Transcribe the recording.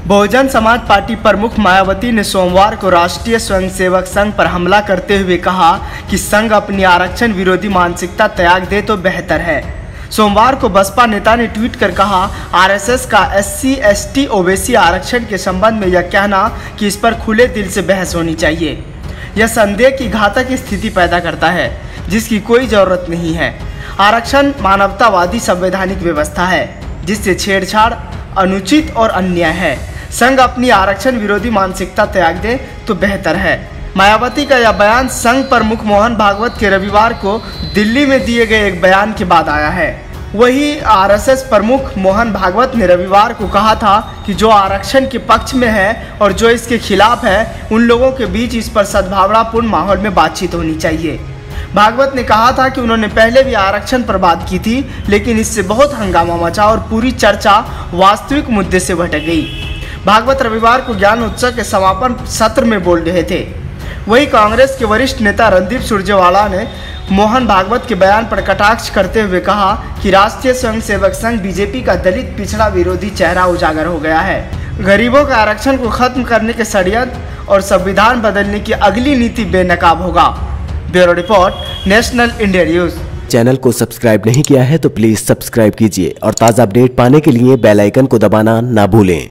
Bahujan Samaj party प्रमुख मायावती ने सोमवार को राष्ट्रीय स्वयंसेवक संघ पर हमला करते हुए कहा कि संघ अपनी आरक्षण विरोधी मानसिकता त्याग दे तो बेहतर है। सोमवार को बसपा नेता ने ट्वीट कर कहा, आरएसएस का SC ST ओबीसी आरक्षण के संबंध में यह कहना कि इस पर खुले दिल से बहस होनी चाहिए, यह संदेह की घातक स्थिति पैदा करता है जिसकी कोई जरूरत नहीं है। आरक्षण मानवतावादी संवैधानिक व्यवस्था है जिससे छेड़छाड़ अनुचित और अन्याय है। संघ अपनी आरक्षण विरोधी मानसिकता त्याग दे तो बेहतर है। मायावती का यह बयान संघ प्रमुख मोहन भागवत के रविवार को दिल्ली में दिए गए एक बयान के बाद आया है। वही आरएसएस प्रमुख मोहन भागवत ने रविवार को कहा था कि जो आरक्षण के पक्ष में है और जो इसके खिलाफ है, उन लोगों के बीच इस पर सद्भावनापूर्ण माहौल में बातचीत होनी चाहिए। भागवत ने कहा था कि उन्होंने पहले भी आरक्षण पर बात की थी, लेकिन इससे बहुत हंगामा मचा और पूरी चर्चा वास्तविक मुद्दे से भटक गई। भागवत रविवार को ज्ञान उत्सव के समापन सत्र में बोल रहे थे। वही कांग्रेस के वरिष्ठ नेता रणदीप सुरजेवाला ने मोहन भागवत के बयान पर कटाक्ष करते हुए कहा कि राष्ट्रीय स्वयंसेवक संघ बीजेपी का दलित पिछड़ा विरोधी चेहरा उजागर हो गया है। गरीबों के आरक्षण को खत्म करने के षड्यंत्र और संविधान बदलने की अगली नीति बेनकाब होगा। Bureau report, national India news. Channel को सब्सक्राइब नहीं किया है तो प्लीज सब्सक्राइब कीजिए और ताज़ा अपडेट पाने के लिए बेल आइकन को दबाना ना भूलें।